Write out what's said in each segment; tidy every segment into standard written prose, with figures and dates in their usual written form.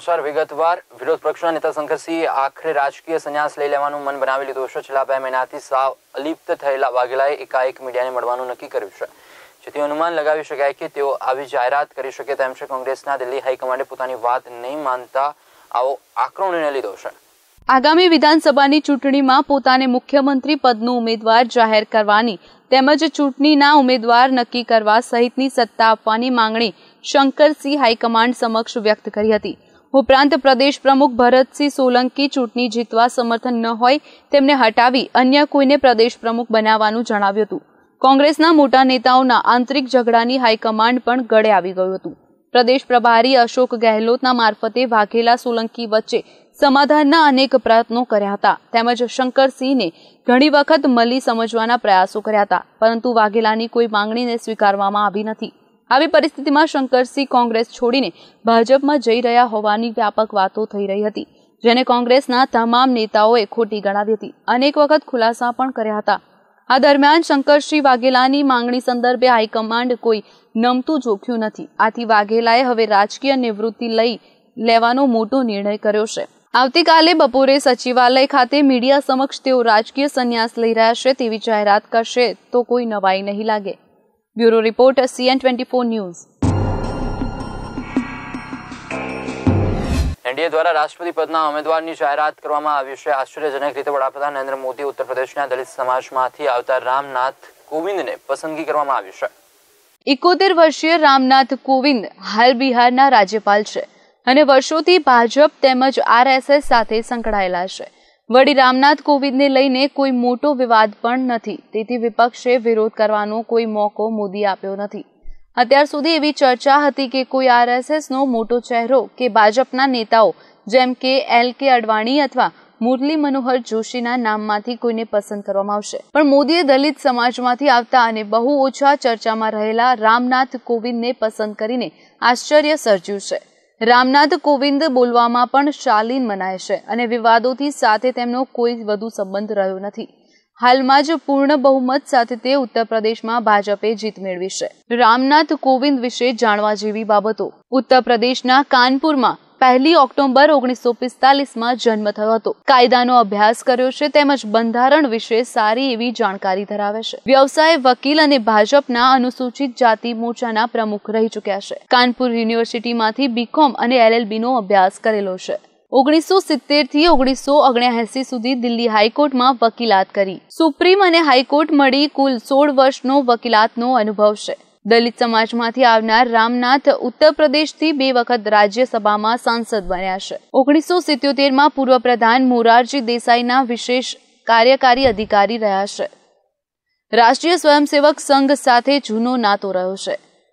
સમાચાર વિગતવાર વિરોધ પક્ષના નેતા શંકરસિંહે આખરે રાજકીય સંન્યાસ લઈ લેવાનું મન બનાવી લીધું છે। છેલ્લા 2 મહિનાથી સાવ અલિપ્ત થયેલા વાઘેલાએ એકાએક મીડિયાને મળવાનું નક્કી કર્યું છે, જેથી અનુમાન લગાવી શકાય કે તેઓ આવી જાહેરાત કરી શકે તેમ છે। કોંગ્રેસના દિલ્હી હાઈકમાન્ડે પોતાની વાત નહીં માનતા આવો આકરો નિર્ણય લીધો છે। આગામી વિધાનસભાની ચૂંટણીમાં પોતાને મુખ્યમંત્રી પદનો ઉમેદવાર જાહેર કરવાની તેમજ ચૂંટણીના ઉમેદવાર નક્કી કરવા સહિતની સત્તા આપવાની માંગણી શંકરસિંહ હાઈકમાન્ડ સમક્ષ વ્યક્ત કરી હતી। ઉપરાંત પ્રદેશ પ્રમુખ ભરતસિંહ સોલંકી ચૂંટણી જીતવા સમર્થન ન હોય તેમને હટાવી અન્ય કોઈને પ્રદેશ પ્રમુખ બનાવવાનું જણાવ્યું હતું। કોંગ્રેસના મોટા નેતાઓના આંતરિક ઝઘડાની હાઈકમાન્ડ પણ ગળે આવી ગયું હતું। પ્રદેશ પ્રભારી અશોક ગેહલોતના મારફતે વાઘેલા સોલંકી વચ્ચે સમાધાનના અનેક પ્રયત્નો કર્યા હતા, તેમજ શંકરસિંહને ઘણી વખત મળી સમજવાના પ્રયાસો કર્યા હતા, પરંતુ વાઘેલાની કોઈ માંગણીને સ્વીકારવામાં આવી નથી। આવી પરિસ્થિતિમાં શંકરસિંહ કોંગ્રેસ છોડીને ભાજપમાં જઈ રહ્યા હોવાની વ્યાપક વાતો થઈ રહી હતી, જેને કોંગ્રેસના તમામ નેતાઓએ ખોટી ગણાવી હતી। અનેક વખત ખુલાસા પણ કર્યા હતા। આ દરમિયાન શંકરસિંહ વાઘેલાની માંગણી સંદર્ભે હાઈકમાન્ડ કોઈ નમતું જોખ્યું નથી। આથી વાઘેલાએ હવે રાજકીય નિવૃત્તિ લઈ લેવાનો મોટો નિર્ણય કર્યો છે। આવતીકાલે બપોરે સચિવાલય ખાતે મીડિયા સમક્ષ તેઓ રાજકીય સંન્યાસ લઈ રહ્યા છે તેવી જાહેરાત કરશે તો કોઈ નવાઈ નહીં લાગે। Bureau report CN24 news. NDA દ્વારા રાષ્ટ્રપતિ પદના ઉમેદવારની જાહેરાત કરવામાં આવી છે। આશ્ચર્યજનક રીતે વડાપ્રધાન નરેન્દ્ર મોદી ઉત્તર પ્રદેશના દલિત સમાજમાંથી આવતા રામનાથ કોવિંદને પસંદગી કરવામાં આવી છે। 71 વર્ષીય રામનાથ કોવિંદ હાલ બિહારના રાજ્યપાલ છે અને વર્ષોથી ભાજપ તેમજ RSS સાથે સંકળાયેલા છે। વળી રામનાથ કોવિંદને લઈને કોઈ મોટો વિવાદ પણ નથી, તેથી વિપક્ષે વિરોધ કરવાનો કોઈ મોકો મોદી આપ્યો નથી। અત્યાર સુધી એવી ચર્ચા હતી કે કોઈ RSSનો મોટો ચહેરો કે ભાજપના નેતાઓ જેમ કે LK અડવાણી અથવા મુરલી મનોહર જોશીના નામમાંથી કોઈને પસંદ કરવામાં આવશે, પણ મોદીએ દલિત સમાજમાંથી આવતા અને બહુ ઓછા ચર્ચામાં રહેલા રામનાથ કોવિંદને પસંદ કરીને આશ્ચર્ય સર્જ્યું છે। રામનાથ કોવિંદ બોલવામાં પણ શાલીન મનાય છે અને વિવાદોથી સાથે તેમનો કોઈ વધુ સંબંધ રહ્યો નથી। હાલમાં જ પૂર્ણ બહુમત સાથે તે ઉત્તર પ્રદેશમાં ભાજપે જીત મેળવી છે। રામનાથ કોવિંદ વિશે જાણવા જેવી બાબતો। ઉત્તર પ્રદેશના કાનપુરમાં 1 ઓક્ટોબર 1945માં જન્મ થયો હતો। કાયદાનો અભ્યાસ કર્યો છે તેમજ બંધારણ વિશે સારી એવી જાણકારી ધરાવે છે। વ્યવસાય વકીલ અને ભાજપના અનુસૂચિત જાતિ મોરચાના પ્રમુખ રહી ચૂક્યા છે। કાનપુર યુનિવર્સિટીમાંથી BCom અને LLB નો અભ્યાસ કરેલો છે। 1970 થી 1979 સુધી દિલ્હી હાઈકોર્ટમાં વકીલાત કરી। સુપ્રીમ અને હાઈકોર્ટ મળી કુલ 16 વર્ષનો વકીલાતનો અનુભવ છે। દલિત સમાજમાંથી આવનાર રામનાથ ઉત્તર પ્રદેશથી 2 વખત રાજ્યસભામાં સાંસદ બન્યા છે। 1977માં પૂર્વ પ્રધાન મોરારજી દેસાઈના વિશેષ કાર્યકારી અધિકારી રહ્યા છે। રાષ્ટ્રીય સ્વયંસેવક સંઘ સાથે જૂનો નાતો રહ્યો છે।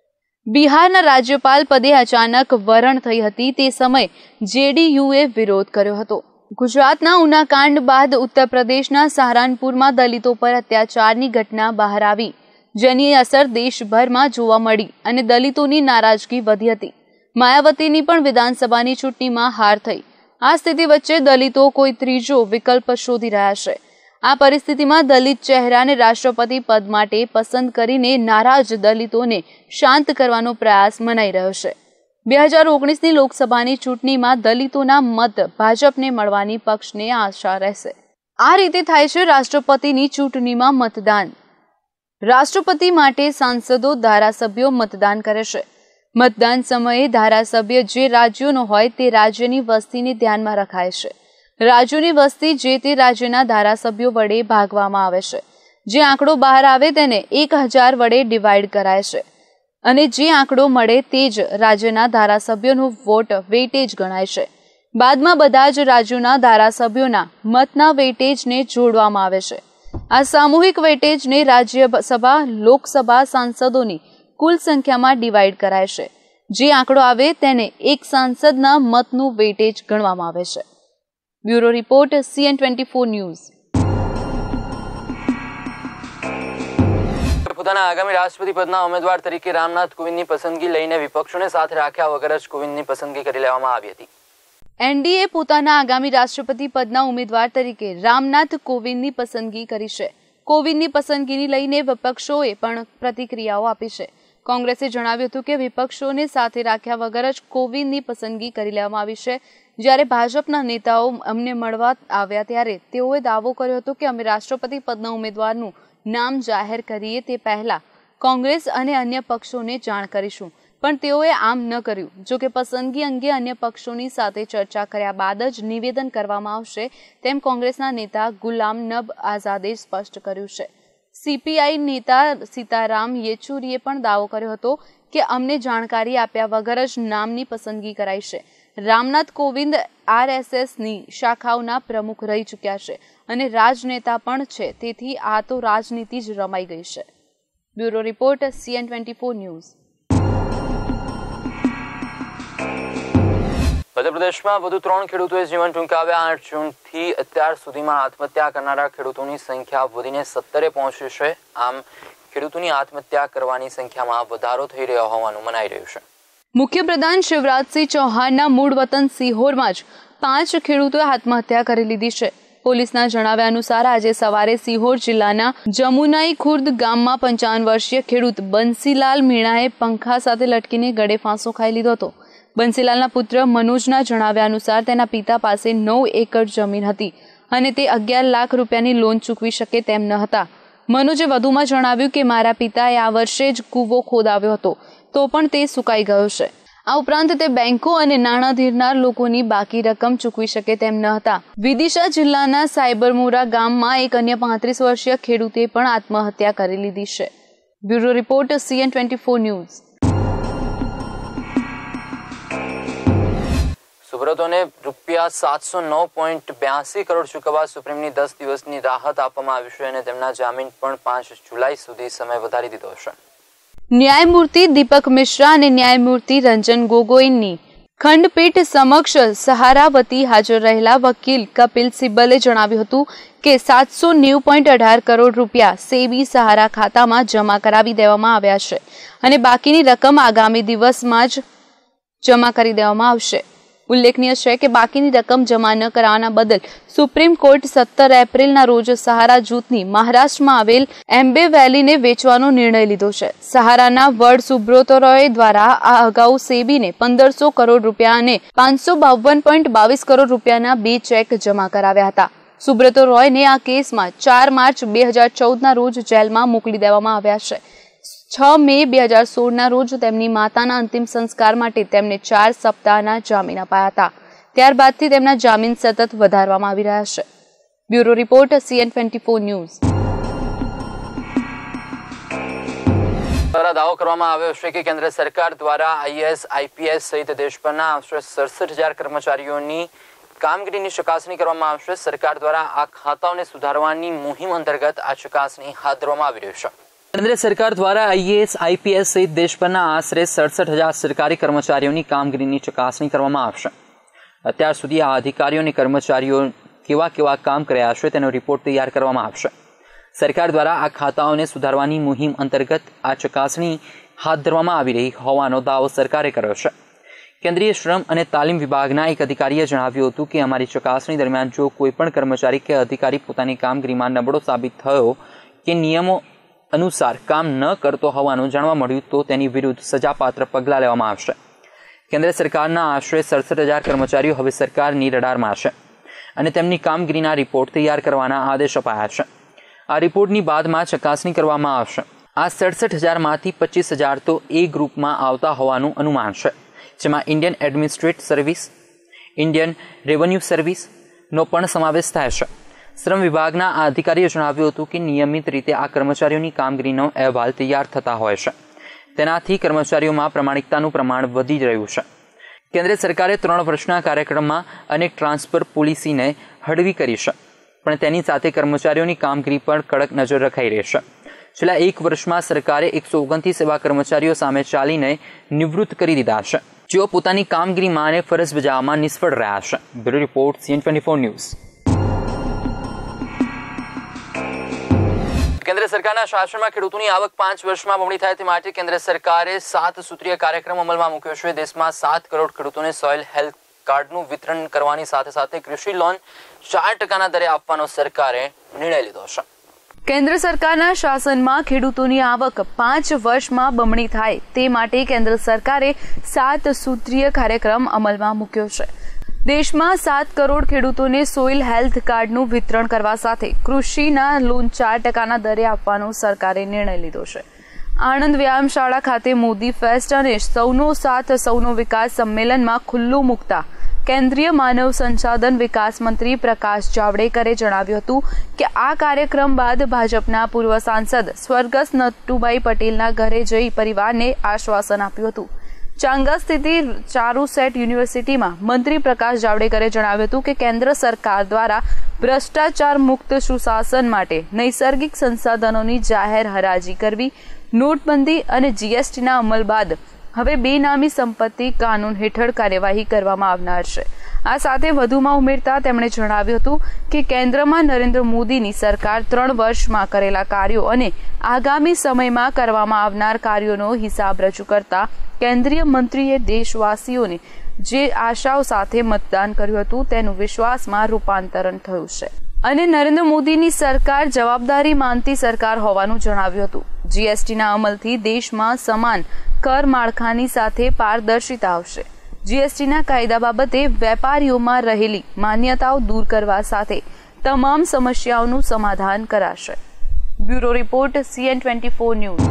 બિહારના રાજ્યપાલ પદે અચાનક વરણ થઈ હતી તે સમયે JDUએ વિરોધ કર્યો હતો। ગુજરાતના ઉનાકાંડ બાદ ઉત્તર પ્રદેશના સહારનપુરમાં દલિતો પર અત્યાચારની ઘટના બહાર આવી, જેની અસર દેશભરમાં જોવા મળી અને દલિતોની નારાજગી વધી હતી। માયાવતીની પણ વિધાનસભાની ચૂંટણીમાં હાર થઈ। આ સ્થિતિ વચ્ચે દલિતો કોઈ ત્રીજો વિકલ્પ શોધી રહ્યા છે। આ પરિસ્થિતિમાં દલિત ચહેરાને રાષ્ટ્રપતિ પદ માટે પસંદ કરીને નારાજ દલિતોને શાંત કરવાનો પ્રયાસ મનાઈ રહ્યો છે। 2019ની લોકસભાની ચૂંટણીમાં દલિતોના મત ભાજપને મળવાની પક્ષને આશા રહેશે। આ રીતે થાય છે રાષ્ટ્રપતિની ચૂંટણીમાં મતદાન। રાષ્ટ્રપતિ માટે સાંસદો ધારાસભ્યો મતદાન કરે છે। મતદાન સમયે ધારાસભ્ય જે રાજ્યનો હોય તે રાજ્યની વસ્તીને ધ્યાનમાં રખાય છે। રાજ્યોની વસ્તી જે તે રાજ્યના ધારાસભ્યો વડે ભાગવામાં આવે છે। જે આંકડો બહાર આવે તેને 1000 વડે ડિવાઈડ કરાય છે અને જે આંકડો મળે તે જ રાજ્યના ધારાસભ્યોનો વોટ વેઇટેજ ગણાય છે। બાદમાં બધા જ રાજ્યોના ધારાસભ્યોના મતના વેઇટેજને જોડવામાં આવે છે। આ સામૂહિક વેઇટેજને રાજ્યસભા લોકસભા સાંસદોની કુલ સંખ્યામાં ડિવાઈડ કરાય છે। જે આંકડો આવે તેને એક સાંસદના મતનું વેઇટેજ ગણવામાં આવે છે। Bureau report CN24 news. પોતાના આગામી રાષ્ટ્રપતિ પદના ઉમેદવાર તરીકે રામનાથ કોવિંદની પસંદગી લઈને વિપક્ષોને સાથે રાખ્યા વગર જ કોવિંદની પસંદગી કરી લેવામાં આવી હતી। એનડીએ પોતાના આગામી રાષ્ટ્રપતિ પદના ઉમેદવાર તરીકે રામનાથ કોવિંદની પસંદગી કરી છે। કોવિંદની પસંદગીને લઈને વિપક્ષોએ પણ પ્રતિક્રિયાઓ આપી છે। કોંગ્રેસે જણાવ્યું હતું કે વિપક્ષોને સાથે રાખ્યા વગર જ કોવિંદની પસંદગી કરી લેવામાં આવી છે. જ્યારે ભાજપના નેતાઓ અમને મળવા આવ્યા ત્યારે તેઓએ દાવો કર્યો હતો કે અમે રાષ્ટ્રપતિ પદના ઉમેદવારનું નામ જાહેર કરીએ તે પહેલા કોંગ્રેસ અને અન્ય પક્ષોને જાણ કરીશું, પણ તેઓએ આમ ન કર્યું. જો કે પસંદગી અંગે અન્ય પક્ષોની સાથે ચર્ચા કર્યા બાદ જ નિવેદન કરવામાં આવશે તેમ કોંગ્રેસના નેતા ગુલામ નબી આઝાદે સ્પષ્ટ કર્યું છે. સીપીઆઈ નેતા સીતારામ યેચુરીએ પણ દાવો કર્યો હતો કે અમને જાણકારી આપ્યા વગર જ નામની પસંદગી કરાઈ છે. રામનાથ કોવિંદ આરએસએસની શાખાઓના પ્રમુખ રહી ચૂક્યા છે અને રાજનેતા પણ છે, તેથી આ તો રાજનીતિ જ રમાઈ ગઈ છે. Bureau report CN24 news. મધ્યપ્રદેશમાં વધુ 3 ખેડૂતોએ જીવન ટૂંકાવ્યા. 8 જૂનથી અત્યાર સુધીમાં આત્મહત્યા કરનારા ખેડૂતોની સંખ્યા વધીને 17 પહોંચી છે. આમ ખેડૂતોની આત્મહત્યા કરવાની સંખ્યામાં વધારો થઈ રહ્યો હોવાનું મનાઈ રહ્યું છે. મુખ્યપ્રધાન શિવરાજસિંહ ચૌહાણના મૂળ વતન સિહોરમાં જ 5 ખેડૂતોએ આત્મહત્યા કરી લીધી છે. પોલીસના જણાવ્યા અનુસાર આજે સવારે સિહોર જિલ્લાના જમુનાઈ ખુર્દ ગામમાં 55 વર્ષીય ખેડૂત બંસીલાલ મીણાએ પંખા સાથે લટકીને ગળે ફાંસો ખાઈ લીધો હતો. બંસીલાલના પુત્ર મનોજના જણાવ્યા અનુસાર તેના પિતા પાસે 9 એકર જમીન હતી અને તે 11 લાખ રૂપિયાની લોન ચૂકવી શકે તેમ ન હતા. મનોજે વધુમાં જણાવ્યું કે મારા પિતાએ આ વર્ષે જ કૂવો ખોદાવ્યો હતો, તો પણ તે સુકાઈ ગયો છે. આ ઉપરાંત તે બેંકો અને નાણાં ધીરનાર લોકોની બાકી રકમ ચૂકવી શકે તેમ ન હતા. વિદિશા જિલ્લાના સાયબરમુરા ગામમાં એક અન્ય 35 વર્ષીય ખેડૂતે પણ આત્મહત્યા કરી લીધી છે. Bureau report CN24 news. સુબ્રતોને ₹709.82 કરોડ ચૂકવવા સુપ્રીમની 10 દિવસની રાહત આપવામાં આવી છે અને તેમના જામીન પણ 5 જુલાઈ સુધી સમય વધારી દીધો છે. ન્યાયમૂર્તિ દીપક મિશ્રા અને ન્યાયમૂર્તિ રંજન ગોગોઈની ખંડપીઠ સમક્ષ સહારા વતી હાજર રહેલા વકીલ કપિલ સિબ્બલે જણાવ્યું હતું કે 790.18 કરોડ રૂપિયા સેબી સહારા ખાતામાં જમા કરાવી દેવામાં આવ્યા છે અને બાકીની રકમ આગામી દિવસમાં જ જમા કરી દેવામાં આવશે. ઉલ્લેખનીય છે કે બાકીની રકમ જમા ન કરાવવાના બદલ સુપ્રીમ કોર્ટ 17 એપ્રિલના રોજ સહારા જૂથની મહારાષ્ટ્રમાં આવેલ એમ્બે વેલીને વેચવાનો નિર્ણય લીધો છે. સહારાના વડ સુબ્રતો રોય દ્વારા આ અગાઉ સેબીને 1500 કરોડ રૂપિયા અને 552.22 કરોડ રૂપિયાના 2 ચેક જમા કરાવ્યા હતા. સુબ્રતો રોયને આ કેસમાં 4 માર્ચ 2014ના રોજ જેલમાં મોકલી દેવામાં આવ્યા છે. 6 મે 2016ના રોજ તેમની માતાના અંતિમ સંસ્કાર માટે તેમને 4 સપ્તાહના જામીન અપાયા હતા. ત્યારબાદથી તેમના જામીન સતત વધારવામાં આવી રહ્યા છે. Bureau report CN24 news. દાવો કરવામાં આવ્યો છે કે કેન્દ્ર સરકાર દ્વારા IAS, IPS સહિત દેશભરના આશરે 67,000 કર્મચારીઓની કામગીરીની ચકાસણી કરવામાં આવશે. સરકાર દ્વારા આ ખાતાઓને સુધારવાની મુહિમ અંતર્ગત આ ચકાસણી હાથ ધરવામાં આવી રહી છે. કેન્દ્ર સરકાર દ્વારા IAS, IPS સહિત દેશભરના આશરે 67,000 સરકારી કર્મચારીઓની કામગીરીની ચકાસણી કરવામાં આવશે. અત્યાર સુધી આ અધિકારીઓ અને કર્મચારીઓ કેવા કામ કર્યા છે તેનો રિપોર્ટ તૈયાર કરવામાં આવશે. સરકાર દ્વારા આ ખાતાઓને સુધારવાની મુહિમ અંતર્ગત આ ચકાસણી હાથ ધરવામાં આવી રહી હોવાનો દાવો સરકારે કર્યો છે. કેન્દ્રીય શ્રમ અને તાલીમ વિભાગના એક અધિકારીએ જણાવ્યું હતું કે અમારી ચકાસણી દરમિયાન જો કોઈ પણ કર્મચારી કે અધિકારી પોતાની કામગીરીમાં નબળો સાબિત થયો કે નિયમો અનુસાર કામ ન કરતો હોવાનું જાણવા મળ્યું તો તેની વિરુદ્ધ સજાપાત્ર પગલાં લેવામાં આવશે. કેન્દ્ર સરકારના આશરે 67,000 કર્મચારીઓ હવે સરકારની રડારમાં છે અને તેમની કામગીરીના રિપોર્ટ તૈયાર કરવાના આદેશ અપાયા છે. આ રિપોર્ટની બાદમાં ચકાસણી કરવામાં આવશે. આ 67,000માંથી 25,000 તો એ ગ્રુપમાં આવતા હોવાનું અનુમાન છે, જેમાં Indian administrative service, Indian revenue સર્વિસનો પણ સમાવેશ થાય છે. શ્રમ વિભાગના આ અધિકારીએ જણાવ્યું હતું કે નિયમિત રીતે આ કર્મચારીઓની કામગીરીનો અહેવાલ તૈયાર થતા હોય છે. તેનાથી કર્મચારીઓમાં પ્રમાણિકતાનું પ્રમાણ વધી રહ્યું છે. કેન્દ્ર સરકારે 3 વર્ષના કાર્યક્રમમાં અનેક ટ્રાન્સફર પોલિસીને હળવી કરી છે, પણ તેની સાથે કર્મચારીઓની કામગીરી પર કડક નજર રખાઈ રહી છે. છેલ્લા 1 વર્ષમાં સરકારે 129 એવા કર્મચારીઓ સામે ચાલીને નિવૃત્ત કરી દીધા છે, જેઓ પોતાની કામગીરીમાં અને ફરજ બજાવવામાં નિષ્ફળ રહ્યા છે. Bureau report CN24 news. કેન્દ્ર સરકારના શાસનમાં ખેડૂતોની આવક 5 વર્ષમાં બમણી થાય તે માટે કેન્દ્ર સરકારે 7 સૂત્રીય કાર્યક્રમ અમલમાં મૂક્યો છે. દેશમાં 7 કરોડ ખેડૂતોને સોઇલ હેલ્થ કાર્ડનું વિતરણ કરવાની સાથે સાથે કૃષિ લોન 4% દરે આપવાનો સરકારે નિર્ણય લીધો છે. કેન્દ્ર સરકારના શાસનમાં ખેડૂતોની આવક 5 વર્ષમાં બમણી થાય તે માટે કેન્દ્ર સરકારે 7 સૂત્રીય કાર્યક્રમ અમલમાં મૂક્યો છે. દેશમાં 7 કરોડ ખેડૂતોને સોઇલ હેલ્થ કાર્ડનું વિતરણ કરવા સાથે કૃષિના લોન 4% દરે આપવાનો સરકારે નિર્ણય લીધો છે. આણંદ વ્યાયામશાળા ખાતે મોદી ફેસ્ટ અને સૌનો સાથ સૌનો વિકાસ સંમેલનમાં ખુલ્લું મૂકતા કેન્દ્રીય માનવ સંસાધન વિકાસ મંત્રી પ્રકાશ જાવડેકરે જણાવ્યું હતું કે આ કાર્યક્રમ બાદ ભાજપના પૂર્વ સાંસદ સ્વર્ગસ્થ નટુભાઈ પટેલના ઘરે જઈ પરિવારને આશ્વાસન આપ્યું હતું. ચાંગા સ્થિત ચારુસેટ યુનિવર્સિટીમાં મંત્રી પ્રકાશ જાવડેકરે જણાવ્યું હતું કે કેન્દ્ર સરકાર દ્વારા ભ્રષ્ટાચાર મુક્ત સુશાસન માટે નૈસર્ગિક સંસાધનોની જાહેર હરાજી કરવી, નોટબંધી અને જીએસટીના અમલ બાદ હવે બેનામી સંપત્તિ કાનૂન હેઠળ કાર્યવાહી કરવામાં આવનાર છે. આ સાથે વધુમાં ઉમેરતા તેમણે જણાવ્યું હતું કે કેન્દ્રમાં નરેન્દ્ર મોદીની સરકાર 3 વર્ષમાં કરેલા કાર્યો અને આગામી સમયમાં કરવામાં આવનાર કાર્યોનો હિસાબ રજૂ કરતા કેન્દ્રીય મંત્રીએ દેશવાસીઓને જે આશાઓ સાથે મતદાન કર્યું હતું તેનું વિશ્વાસમાં રૂપાંતરણ થયું છે અને નરેન્દ્ર મોદીની સરકાર જવાબદારી માનતી સરકાર હોવાનું જણાવ્યું હતું. જીએસટીના અમલથી દેશમાં સમાન કર માળખાની સાથે પારદર્શિતા આવશે. જીએસટીના કાયદા બાબતે વેપારીઓમાં રહેલી માન્યતાઓ દૂર કરવા સાથે તમામ સમસ્યાઓનું સમાધાન કરાશે. Bureau report CN24 news.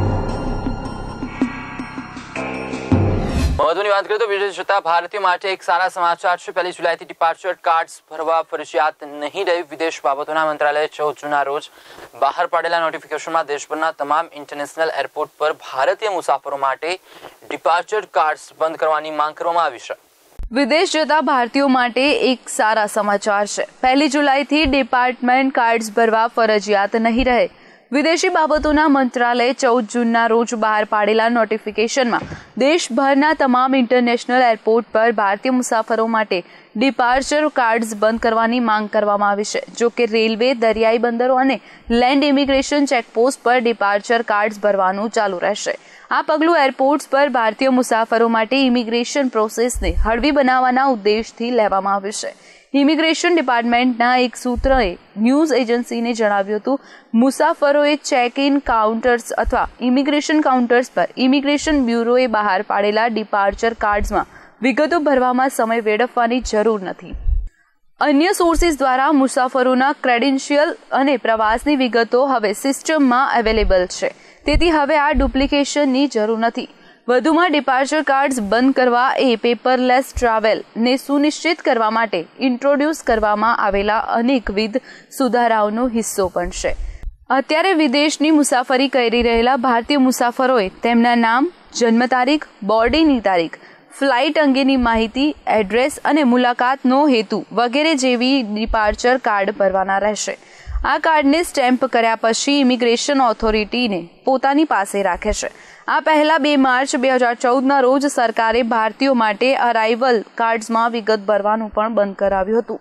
મહત્વની વાત કરીએ તો વિદેશ જતા ભારતીયો માટે એક સારા સમાચાર છે. 1 જુલાઈથી ડિપાર્ચર કાર્ડ્સ ભરવા ફરજિયાત નહીં રહે. વિદેશ બાબતોના મંત્રાલયે 14 જૂનના રોજ બહાર પાડેલા નોટિફિકેશનમાં દેશભરના તમામ ઇન્ટરનેશનલ એરપોર્ટ પર ભારતીય મુસાફરો માટે ડિપાર્ચર કાર્ડ્સ બંધ કરવાની માંગ કરવામાં આવી છે. વિદેશ જતા ભારતીયો માટે એક સારા સમાચાર છે. 1 જુલાઈથી ડિપાર્ટમેન્ટ કાર્ડ્સ ભરવા ફરજિયાત નહીં રહે. વિદેશી બાબતોના મંત્રાલયે 14 જૂનના રોજ બહાર પાડેલા નોટિફિકેશનમાં દેશભરના તમામ ઇન્ટરનેશનલ એરપોર્ટ પર ભારતીય મુસાફરો માટે ડિપાર્ચર કાર્ડ્સ બંધ કરવાની માંગ કરવામાં આવી છે. જો કે રેલવે, દરિયાઈ બંદરો અને લેન્ડ ઇમિગ્રેશન ચેકપોસ્ટ પર ડિપાર્ચર કાર્ડ્સ ભરવાનું ચાલુ રહેશે. આ પગલું એરપોર્ટ્સ પર ભારતીય મુસાફરો માટે ઇમિગ્રેશન પ્રોસેસને હળવી બનાવવાના ઉદ્દેશથી લેવામાં આવ્યું છે. ઇમિગ્રેશન ડિપાર્ટમેન્ટના એક સૂત્રએ ન્યૂઝ એજન્સીને જણાવ્યું હતું મુસાફરોએ ચેક ઇન કાઉન્ટર્સ અથવા ઇમિગ્રેશન કાઉન્ટર્સ પર ઇમિગ્રેશન બ્યુરોએ બહાર પાડેલા ડિપાર્ચર કાર્ડ્સમાં વિગતો ભરવામાં સમય વેડફવાની જરૂર નથી. અન્ય સોર્સિસ દ્વારા મુસાફરોના ક્રેડેન્શિયલ અને પ્રવાસની વિગતો હવે સિસ્ટમમાં અવેલેબલ છે. તેથી હવે આ ડુપ્લિકેશનની જરૂર નથી. વધુમાં ડિપાર્ચર કાર્ડ્સ બંધ કરવા એ પેપરલેસ ટ્રાવેલને સુનિશ્ચિત કરવા માટે ઇન્ટ્રોડ્યુસ કરવામાં આવેલા અનેકવિધ સુધારાઓનો હિસ્સો પણ છે. અત્યારે વિદેશની મુસાફરી કરી રહેલા ભારતીય મુસાફરોએ તેમના નામ, જન્મ તારીખ, બોર્ડિંગની તારીખ, ફ્લાઇટ અંગેની માહિતી, એડ્રેસ અને મુલાકાતનો હેતુ વગેરે જેવી ડિપાર્ચર કાર્ડ ભરવાના રહેશે. આ કાર્ડને સ્ટેમ્પ કર્યા પછી ઇમિગ્રેશન ઓથોરિટીને પોતાની પાસે રાખે છે. આ પહેલા 2 માર્ચ 2014ના રોજ સરકારે ભારતીયો માટે અરાઇવલ કાર્ડ્સમાં વિગત ભરવાનું પણ બંધ કરાવ્યું હતું.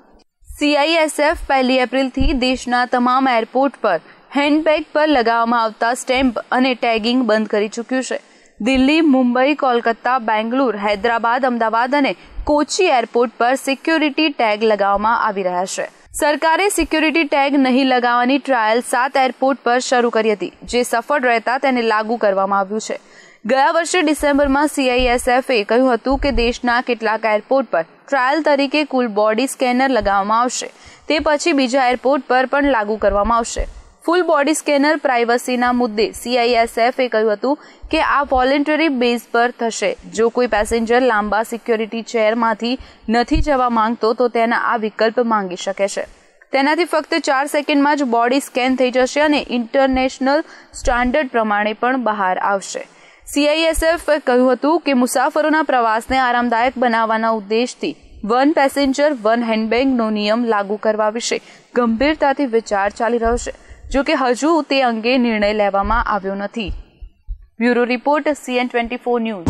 CISF 1 એપ્રિલથી દેશના તમામ એરપોર્ટ પર હેન્ડબેગ પર લગાવવામાં આવતા સ્ટેમ્પ અને ટેગિંગ બંધ કરી ચૂક્યું છે. દિલ્હી, મુંબઈ, કોલકાતા, બેંગ્લુરુ, હૈદરાબાદ, અમદાવાદ અને કોચી એરપોર્ટ પર સિક્યોરિટી ટેગ લગાવવામાં આવી રહ્યા છે. સરકારે સિક્યોરિટી ટેગ નહીં લગાવવાની ટ્રાયલ 7 એરપોર્ટ પર શરૂ કરી હતી, જે સફળ રહેતા તેને લાગુ કરવામાં આવ્યું છે. ગયા વર્ષે ડિસેમ્બરમાં CISFએ કહ્યું હતું કે દેશના કેટલાક એરપોર્ટ પર ટ્રાયલ તરીકે કુલ બોડી સ્કેનર લગાવવામાં આવશે. તે પછી બીજા એરપોર્ટ પર પણ લાગુ કરવામાં આવશે. ફૂલ બોડી સ્કેનર પ્રાઇવસીના મુદ્દે CISFએ કહ્યું હતું કે આ વોલેન્ટરી બેઝ પર થશે. જો કોઈ પેસેન્જર લાંબા સિક્યોરિટી ચેરમાંથી નથી જવા માંગતો તો તેના આ વિકલ્પ માંગી શકે છે. તેનાથી ફક્ત 4 સેકન્ડમાં જ બોડી સ્કેન થઈ જશે અને ઇન્ટરનેશનલ સ્ટાન્ડર્ડ પ્રમાણે પણ બહાર આવશે. CISFએ કહ્યું હતું કે મુસાફરોના પ્રવાસને આરામદાયક બનાવવાના ઉદ્દેશથી 1 પેસેન્જર 1 હેન્ડબેગનો નિયમ લાગુ કરવા વિશે ગંભીરતાથી વિચાર ચાલી રહ્યો છે. જો કે હજુ તે અંગે નિર્ણય લેવામાં આવ્યો નથી. Bureau report CN24 news.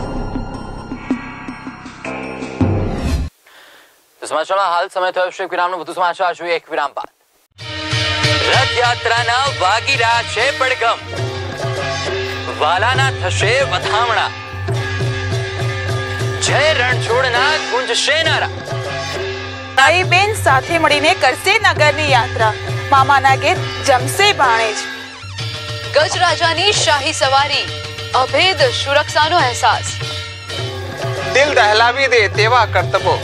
સમાચારમાં હાલ સમય થયો છે વિરામનો. વધુ સમાચાર જોઈએ એક વિરામ બાદ. રથયાત્રાના વાગી રહ્યા છે પડઘમ, વાલાના થશે વધામણા, જય રણછોડના ગુંજશે નારા. ભાઈ બેન સાથે મળીને કરશે નગરની યાત્રા. મામાના ગીત જમશે ભાણેજ. ગજરાજાની શાહી સવારી, અભેદ સુરક્ષાનો અહેસાસ, દિલ દહેલાવી દે તેવા કરતબો.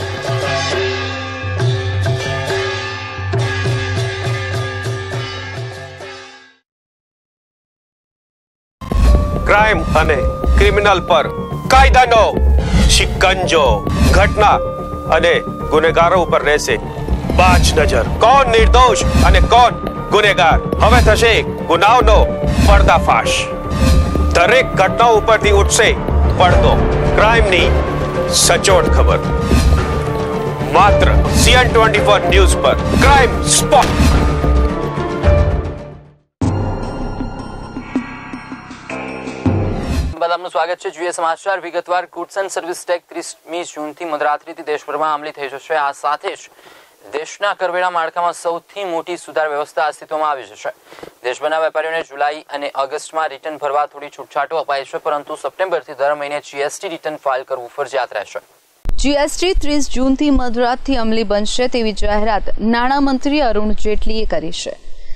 ક્રાઇમ અને ક્રિમિનલ પર કાયદાનો શિકંજો, ઘટના અને ગુનેગારો ઉપર રહેશે બાજ નજર. કોણ નિર્દોષ અને કોણ ગુનેગાર, હવે થશે ગુનાઓનો પર્દાફાશ. દરેક ઘટના ઉપરથી ઉઠશે પડદો, ક્રાઇમની સચોટ ખબર. માત્ર CN24 ન્યૂઝ પર ક્રાઇમ સ્પોટ. આપનું સ્વાગત છે. જોઈએ સમાચાર વિગતવાર. ગુડ્સ એન્ડ સર્વિસ ટેક્સ 30મી જૂનથી મધરાત્રિથી દેશભરમાં અમલી થઈ જશે. આ સાથે જ દેશના કરવેરા માળખામાં સૌથી મોટી સુધાર વ્યવસ્થા અસ્તિત્વમાં આવી જશે. દેશભરના વેપારીઓને જુલાઈ અને ઓગસ્ટમાં રિટર્ન ભરવા થોડી છૂટછાટો અપાઈ છે, પરંતુ સપ્ટેમ્બરથી દર મહિને GST રિટર્ન ફાઇલ કરવું ફરજિયાત રહેશે. GST 30 જૂનથી મધરાતથી અમલી બનશે તેવી જાહેરાત નાણામંત્રી અરુણ જેટલીએ કરી છે.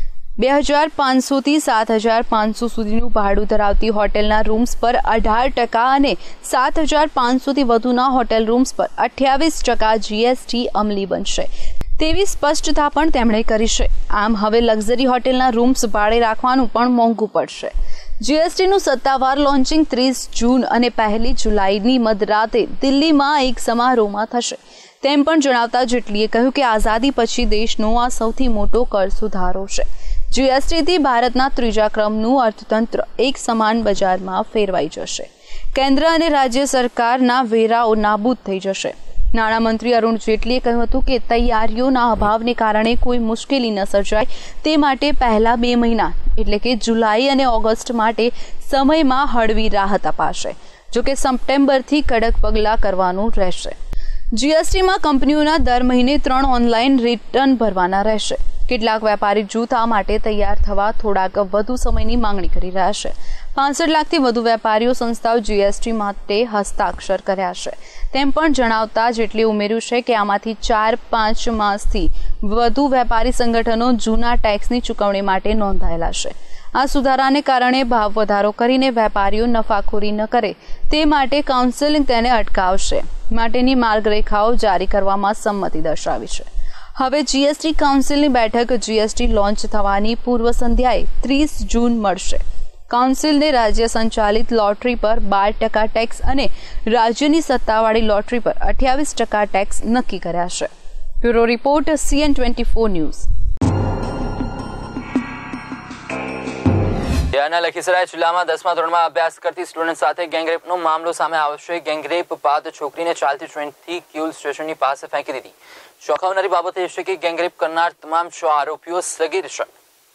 2500 થી 7500 સુધીનું ભાડું ધરાવતી હોટેલના રૂમ્સ પર 18% અને 7500 થી વધુના હોટેલ રૂમ્સ પર 28% GST અમલી બનશે તેવી સ્પષ્ટતા પણ તેમણે કરી છે. આમ હવે લક્ઝરી હોટેલના રૂમ્સ ભાડે રાખવાનું પણ મોંઘું પડશે. GSTનું સત્તાવાર લોન્ચિંગ 30 જૂન અને 1 જુલાઈની મધરાતે દિલ્હીમાં એક સમારોહમાં થશે તેમ પણ જણાવતા જેટલીએ કહ્યું કે આઝાદી પછી દેશનો આ સૌથી મોટો કર સુધારો છે. GSTથી ભારતના ત્રીજા ક્રમનું અર્થતંત્ર એક સમાન બજારમાં ફેરવાઈ જશે. કેન્દ્ર અને રાજ્ય સરકારના વેરાઓ નાબૂદ થઈ જશે. નાણામંત્રી અરુણ જેટલીએ કહ્યું હતું કે તૈયારીઓના અભાવને કારણે કોઈ મુશ્કેલી ન સર્જાય તે માટે પહેલા 2 મહિના એટલે કે જુલાઈ અને ઓગસ્ટ માટે સમયમાં હળવી રાહત અપાશે. જોકે સપ્ટેમ્બરથી કડક પગલાં કરવાનું રહેશે. GSTમાં કંપનીઓના દર મહિને 3 ઓનલાઈન રિટર્ન ભરવાના રહેશે. કેટલાક વેપારી જૂથ આ માટે તૈયાર થવા થોડાક વધુ સમયની માંગણી કરી રહ્યા છે. 65 લાખથી વધુ વેપારીઓ સંસ્થાઓ GST માટે હસ્તાક્ષર કર્યા છે તેમ પણ જણાવતા જેટલી ઉમેર્યું છે કે આમાંથી 4-5 માસથી વધુ વેપારી સંગઠનો જૂના ટેક્સની ચૂકવણી માટે નોંધાયેલા છે. આ સુધારાને કારણે ભાવ વધારો કરીને વેપારીઓ નફાખોરી ન કરે તે માટે કાઉન્સિલિંગ તેને અટકાવશે માટેની માર્ગરેખાઓ જારી કરવામાં સંમતિ દર્શાવી છે. હવે GST કાઉન્સિલની બેઠક GST લોન્ચ થવાની પૂર્વ સંધ્યાએ 30 જૂન મળશે. કાઉન્સિલને રાજ્ય સંચાલિત લોટરી પર 12% ટેક્સ અને રાજ્યની સત્તાવાળી લોટરી પર 28% ટેક્સ નક્કી કર્યા છે. Bureau report CN24 news. Lakhisarai જિલ્લામાં 10મા ધોરણમાં અભ્યાસ કરતી સ્ટુડન્ટ સાથે ગેંગરેપનો મામલો સામે આવ્યો છે. ગેંગરેપ બાદ છોકરીને ચાલતી ટ્રેનથી ક્યુલ સ્ટેશનની પાસે ફેંકી દીધી. ચોંકાવનારી બાબત એ છે કે ગેંગરેપ કરનાર તમામ 6 આરોપીઓ સગીર છે.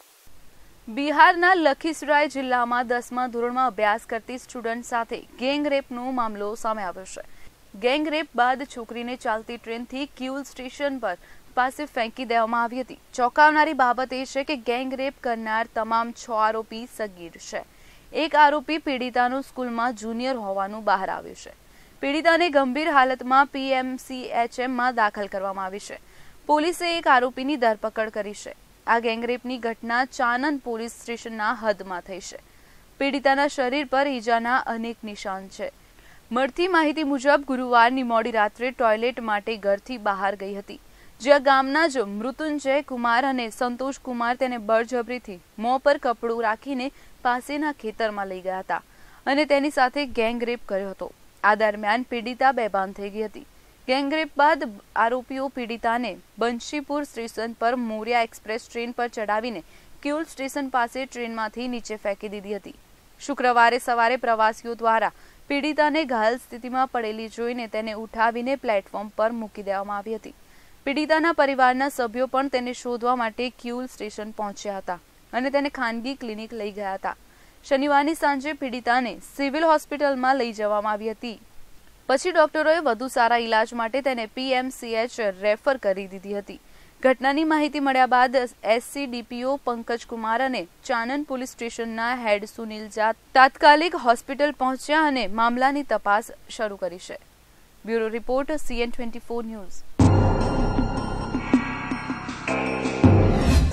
બિહારના લખીસરાય જિલ્લામાં 10મા ધોરણમાં અભ્યાસ કરતી સ્ટુડન્ટ સાથે ગેંગરેપનો મામલો સામે આવ્યો છે. ગેંગરેપ બાદ છોકરીને ચાલતી ટ્રેનથી ક્યુલ સ્ટેશન પર પાસે ફેંકી દેવામાં આવી હતી. ચોંકાવનારી બાબત એ છે કે ગેંગરેપ કરનાર તમામ 6 આરોપી સગીર છે. એક આરોપી પીડિતાનું સ્કૂલમાં જુનિયર હોવાનું બહાર આવ્યું છે. પીડિતાને ગંભીર હાલતમાં PMCHMમાં દાખલ કરવામાં આવી છે. પોલીસે એક આરોપીની ધરપકડ કરી છે. આ ગેંગરેપની ઘટના ચાનન પોલીસ સ્ટેશનના હદમાં થઈ છે. પીડિતાના શરીર પર ઈજાના અનેક નિશાન છે. મળતી માહિતી મુજબ ગુરુવારની મોડી રાત્રે ટોયલેટ માટે ઘરથી બહાર ગઈ હતી, જ્યાં ગામના જ મૃત્યુંજય કુમાર અને સંતોષ કુમાર તેને બળજબરીથી મોં પર કપડું રાખીને પાસેના ખેતરમાં લઈ ગયા હતા અને તેની સાથે ગેંગરેપ કર્યો હતો. આ દરમિયાન પીડિતા બેભાન થઈ ગઈ હતી. ગેંગરેપ બાદ આરોપીઓ પીડિતાને બંશીપુર સ્ટેશન પર મોરિયા એક્સપ્રેસ ટ્રેન પર ચડાવીને ક્યુલ સ્ટેશન પાસે ટ્રેનમાંથી નીચે ફેંકી દીધી હતી. શુક્રવારે સવારે પ્રવાસીઓ દ્વારા પીડિતાને ઘાયલ સ્થિતિમાં પડેલી જોઈને તેને ઉઠાવીને પ્લેટફોર્મ પર મૂકી દેવામાં આવી હતી. પીડિતાના પરિવારના સભ્યો પણ તેને શોધવા માટે ક્યુલ સ્ટેશન પહોંચ્યા હતા અને તેને ખાનગી ક્લિનિક લઈ ગયા હતા. શનિવારની સાંજે પીડિતાને સિવિલ હોસ્પિટલમાં લઈ જવામાં આવી હતી. પછી ડોક્ટરોએ વધુ સારા ઇલાજ માટે તેને PMCH રેફર કરી દીધી હતી. ઘટનાની માહિતી મળ્યા બાદ SCDPO પંકજ કુમાર અને ચાનન પોલીસ સ્ટેશનના હેડ સુનિલ ઝા તાત્કાલિક હોસ્પિટલ પહોંચ્યા અને મામલાની તપાસ શરૂ કરી છે. Bureau report CN24 news.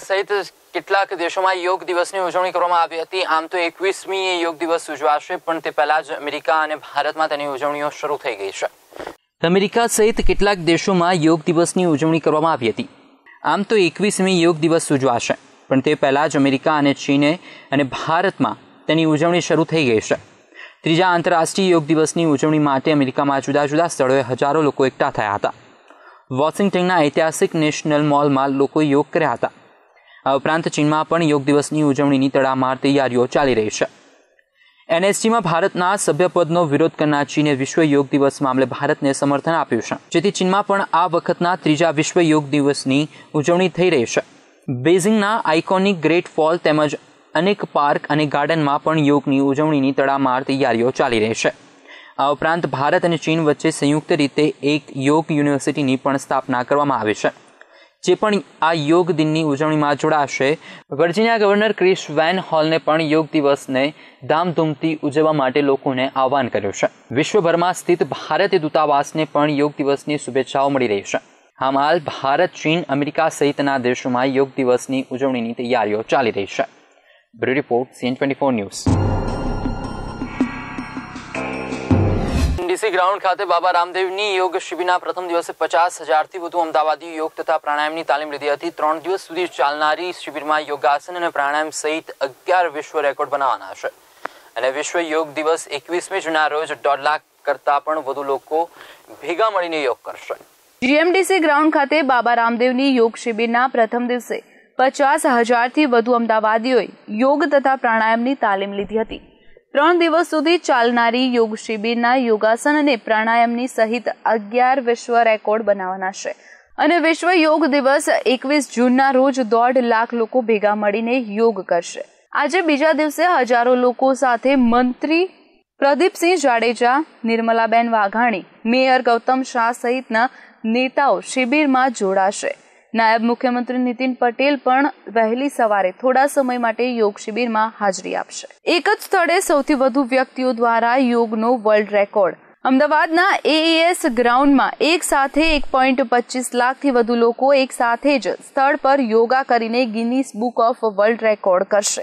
સહિત કેટલાક દેશોમાં યોગ દિવસની ઉજવણી કરવામાં આવી હતી. આમ તો 21મી યોગ દિવસ ઉજવાશે, પણ તે પહેલા જ અમેરિકા અને ભારતમાં તેની ઉજવણીઓ શરૂ થઈ ગઈ છે. અમેરિકા સહિત કેટલાક દેશોમાં યોગ દિવસની ઉજવણી કરવામાં આવી હતી. આમ તો 21મી યોગ દિવસ ઉજવાશે, પણ તે પહેલા જ અમેરિકા અને ચીને અને ભારતમાં તેની ઉજવણી શરૂ થઈ ગઈ છે. ત્રીજા આંતરરાષ્ટ્રીય યોગ દિવસની ઉજવણી માટે અમેરિકામાં જુદા જુદા સ્થળોએ હજારો લોકો એકઠા થયા હતા. વોશિંગ્ટનના ઐતિહાસિક નેશનલ મોલમાં લોકોએ યોગ કર્યા હતા. આ ઉપરાંત ચીનમાં પણ યોગ દિવસની ઉજવણીની તડામાર તૈયારીઓ ચાલી રહી છે. NSGમાં ભારતના સભ્યપદનો વિરોધ કરનાર ચીને વિશ્વ યોગ દિવસ મામલે ભારતને સમર્થન આપ્યું છે, જેથી ચીનમાં પણ આ વખતના ત્રીજા વિશ્વ યોગ દિવસની ઉજવણી થઈ રહી છે. બેઇજિંગના આઇકોનિક ગ્રેટ ફોલ તેમજ અનેક પાર્ક અને ગાર્ડનમાં પણ યોગની ઉજવણીની તડામાર તૈયારીઓ ચાલી રહી છે. આ ઉપરાંત ભારત અને ચીન વચ્ચે સંયુક્ત રીતે એક યોગ યુનિવર્સિટીની પણ સ્થાપના કરવામાં આવી છે, જે પણ આ યોગ દિનની ઉજવણીમાં જોડાશે. વર્જિનિયા ગવર્નર ક્રિસ વેન હોલને પણ યોગ દિવસને ધામધૂમથી ઉજવવા માટે લોકોને આહવાન કર્યું છે. વિશ્વભરમાં સ્થિત ભારતીય દૂતાવાસને પણ યોગ દિવસની શુભેચ્છાઓ મળી રહી છે. હાલ ભારત, ચીન, અમેરિકા સહિતના દેશોમાં યોગ દિવસની ઉજવણીની તૈયારીઓ ચાલી રહી છે. Bureau report, CN24 news. DC ground ખાતે બાબા રામદેવની યોગ શિબિરના પ્રથમ દિવસે 50,000થી વધુ અમદાવાદીઓ યોગ તથા પ્રાણાયામની તાલીમ લીધી હતી. 3 દિવસ સુધી ચાલનારી શિબિરમાં યોગાસન અને પ્રાણાયામ સહિત 11 વિશ્વ રેકોર્ડ બનાવવાના છે. અને વિશ્વ યોગ દિવસ 21મી જૂનના રોજ 1.5 લાખ કરતાં પણ વધુ લોકો ભેગા મળીને યોગ કરશે. GMDC ગ્રાઉન્ડ ખાતે બાબા રામદેવની યોગ શિબિરના પ્રથમ દિવસે 50,000થી વધુ અમદાવાદીઓએ યોગ તથા પ્રાણાયામની તાલીમ લીધી હતી. 3 દિવસ સુધી ચાલનારી યોગ શિબિરના યોગાસન અને પ્રાણાયામની સહિત 11 વિશ્વ રેકોર્ડ બનાવવાના છે. અને વિશ્વ યોગ દિવસ 21 જૂનના રોજ 1.5 લાખ લોકો ભેગા મળીને યોગ કરશે. આજે બીજા દિવસે હજારો લોકો સાથે મંત્રી પ્રદીપસિંહ જાડેજા, નિર્મલાબેન વાઘાણી, મેયર ગૌતમ શાહ સહિતના નેતાઓ શિબિરમાં જોડાશે. નાયબ મુખ્યમંત્રી નીતિન પટેલ પણ વહેલી સવારે થોડા સમય માટે યોગ શિબિરમાં હાજરી આપશે. એક જ સ્થળે સૌથી વધુ વ્યક્તિઓ દ્વારા યોગનો વર્લ્ડ રેકોર્ડ. અમદાવાદના AES ગ્રાઉન્ડમાં એક સાથે 1.25 લાખથી વધુ લોકો એક સાથે જ સ્થળ પર યોગા કરીને Guinness book of world record કરશે.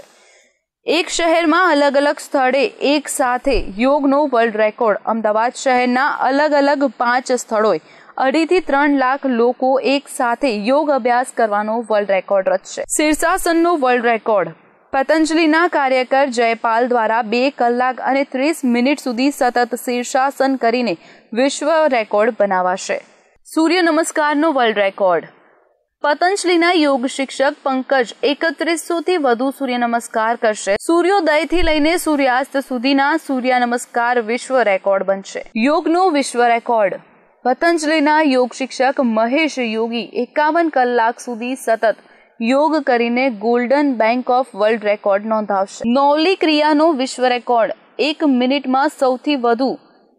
એક શહેરમાં અલગ અલગ સ્થળે એક સાથે યોગનો વર્લ્ડ રેકોર્ડ. અમદાવાદ શહેરના અલગ અલગ 5 સ્થળોએ 2.5થી 3 લાખ લોકો એક સાથે યોગ અભ્યાસ કરવાનો વર્લ્ડ રેકોર્ડ રચશે. શીર્ષાસનનો વર્લ્ડ રેકોર્ડ. પતંજલિના કાર્યકર જયપાલ દ્વારા 2 કલાક અને 30 મિનિટ સુધી સતત શીર્ષાસન કરીને વિશ્વ રેકોર્ડ બનાવાશે. સૂર્ય નમસ્કારનો વર્લ્ડ રેકોર્ડ. પતંજલિના યોગ શિક્ષક પંકજ 3100થી વધુ સૂર્ય નમસ્કાર કરશે. સૂર્યોદયથી લઈને સૂર્યાસ્ત સુધીના સૂર્ય નમસ્કાર વિશ્વ રેકોર્ડ બનશે. યોગનો વિશ્વ રેકોર્ડ. પતંજલિના યોગ શિક્ષક મહેશ યોગી 51 કલાક સુધી સતત યોગ કરીને golden bank of world record નોંધાવશે. નૌલી ક્રિયાનો વિશ્વ રેકોર્ડ. 1 મિનિટમાં સૌથી વધુ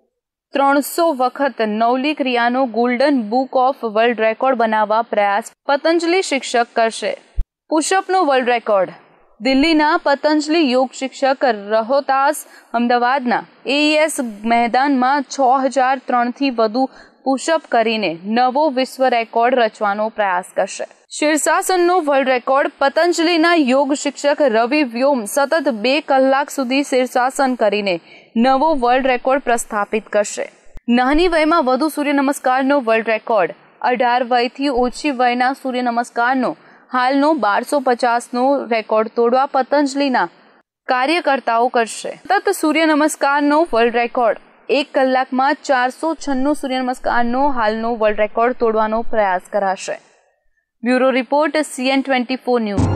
300 વખત નૌલી ક્રિયાનો golden book of world record બનાવવા પ્રયાસ પતંજલિ શિક્ષક કરશે. પુશઅપનો વર્લ્ડ રેકોર્ડ. દિલ્હીના પતંજલિ યોગ શિક્ષક રહોતાસ અમદાવાદના AES મેદાનમાં 6003થી વધુ પુશઅપ કરીને નવો વિશ્વ રેકોર્ડ રચવાનો પ્રયાસ કરશે. શીર્ષાસનનો વર્લ્ડ રેકોર્ડ. પતંજલિના યોગ શિક્ષક રવિ વ્યોમ સતત 2 કલાક સુધી શીર્ષાસન કરીને નવો વર્લ્ડ રેકોર્ડ પ્રસ્થાપિત કરશે. નાની વયમાં વધુ સૂર્ય નમસ્કારનો વર્લ્ડ રેકોર્ડ. 18 વયથી ઓછી વયના સૂર્ય નમસ્કારનો હાલનો 1250નો રેકોર્ડ તોડવા પતંજલિના કાર્યકર્તાઓ કરશે. સતત સૂર્ય નમસ્કારનો વર્લ્ડ રેકોર્ડ. 1 કલાકમાં 496 સૂર્ય નમસ્કારનો હાલનો વર્લ્ડ રેકોર્ડ તોડવાનો પ્રયાસ કરાશે. Bureau report, CN24 news.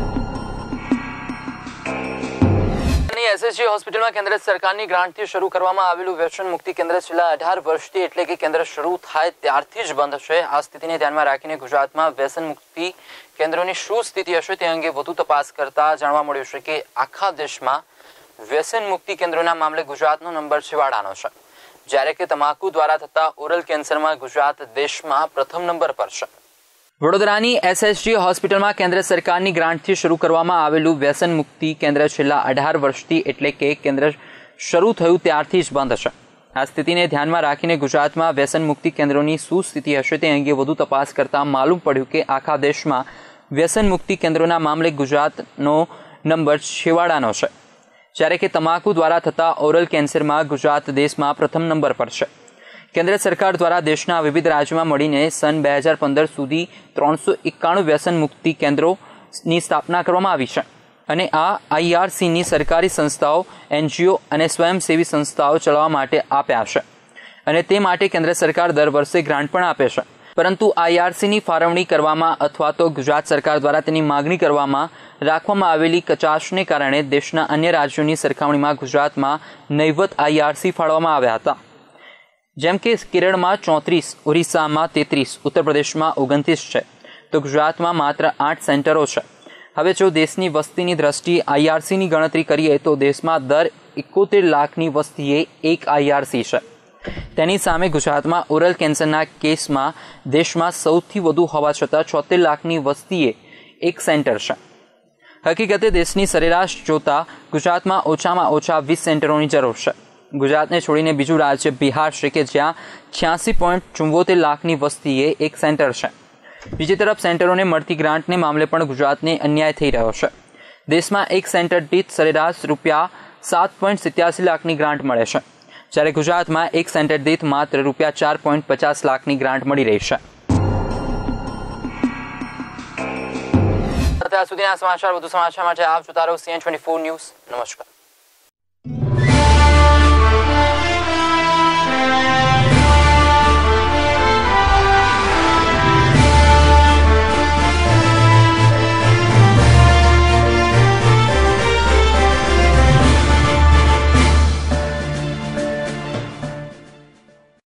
SSG હોસ્પિટલમાં કેન્દ્ર સરકારની ગ્રાન્ટથી શરૂ કરવામાં આવેલું વ્યસન મુક્તિ કેન્દ્ર છેલ્લા 18 વર્ષથી એટલે કે કેન્દ્ર શરૂ થાય ત્યારથી જ બંધ છે. આ સ્થિતિને ધ્યાનમાં રાખીને ગુજરાતમાં વ્યસન મુક્તિ કેન્દ્રોની શું સ્થિતિ હશે તે અંગે વધુ તપાસ કરતા જાણવા મળ્યું છે કે આખા દેશમાં વ્યસન મુક્તિ કેન્દ્રોના મામલે ગુજરાતનો નંબર છેવાડાનો છે, જ્યારે કે તમાકુ દ્વારા થતા ઓરલ કેન્સરમાં ગુજરાત દેશમાં પ્રથમ નંબર પર છે. વડોદરાની SSG હોસ્પિટલમાં કેન્દ્ર સરકારની ગ્રાન્ટથી શરૂ કરવામાં આવેલું વ્યસન મુક્તિ કેન્દ્ર છેલ્લા 18 વર્ષથી એટલે કે કેન્દ્ર શરૂ થયું ત્યારથી જ બંધ છે. આ સ્થિતિને ધ્યાનમાં રાખીને ગુજરાતમાં વ્યસન મુક્તિ કેન્દ્રોની શું સ્થિતિ હશે તે અંગે વધુ તપાસ કરતા માલુમ પડ્યું કે આખા દેશમાં વ્યસન મુક્તિ કેન્દ્રોના મામલે ગુજરાતનો નંબર છેવાડાનો છે, જ્યારે કે તમાકુ દ્વારા થતા ઓરલ કેન્સરમાં ગુજરાત દેશમાં પ્રથમ નંબર પર છે. કેન્દ્ર સરકાર દ્વારા દેશના વિવિધ રાજ્યોમાં મળીને સન 2015 સુધી 391 વ્યસન મુક્તિ કેન્દ્રોની સ્થાપના કરવામાં આવી છે અને આ IRCની સરકારી સંસ્થાઓ, NGO અને સ્વયંસેવી સંસ્થાઓ ચલાવવા માટે આપ્યા છે અને તે માટે કેન્દ્ર સરકાર દર વર્ષે ગ્રાન્ટ પણ આપે છે. પરંતુ IRCની ફાળવણી કરવામાં અથવા તો ગુજરાત સરકાર દ્વારા તેની માગણી કરવામાં રાખવામાં આવેલી કચાશને કારણે દેશના અન્ય રાજ્યોની સરખામણીમાં ગુજરાતમાં નહીવત IRC ફાળવવામાં આવ્યા હતા. જેમ કે કેરળમાં 34, ઓરિસ્સામાં 33, ઉત્તર પ્રદેશમાં 29 છે, તો ગુજરાતમાં માત્ર 8 સેન્ટરો છે. હવે જો દેશની વસ્તીની દ્રષ્ટિએ IRCની ગણતરી કરીએ તો દેશમાં દર 71 લાખની વસ્તીએ એક IRC છે. તેની સામે ગુજરાતમાં ઓરલ કેન્સરના કેસમાં દેશમાં સૌથી વધુ હોવા છતાં 76 લાખની વસ્તીએ એક સેન્ટર છે. હકીકતે દેશની સરેરાશ જોતા ગુજરાતમાં ઓછામાં ઓછા 20 સેન્ટરોની જરૂર છે. ગુજરાતને છોડીને બીજું રાજ્ય બિહાર છે કે જ્યાં 86.74 લાખની વસ્તીએ એક સેન્ટર છે. બીજી તરફ સેન્ટરોને મળતી ગ્રાન્ટને મામલે પણ ગુજરાતને અન્યાય થઈ રહ્યો છે. દેશમાં એક સેન્ટર દીઠ સરેરાશ રૂપિયા 7.87 લાખની ગ્રાન્ટ મળે છે, જ્યારે ગુજરાતમાં એક સેન્ટર દીઠ માત્ર રૂપિયા 4.50 લાખની ગ્રાન્ટ મળી રહી છે. અત્યાર સુધીના સમાચાર, વધુ સમાચાર માટે આપ જોતા રહો CN24 ન્યૂઝ. નમસ્કાર.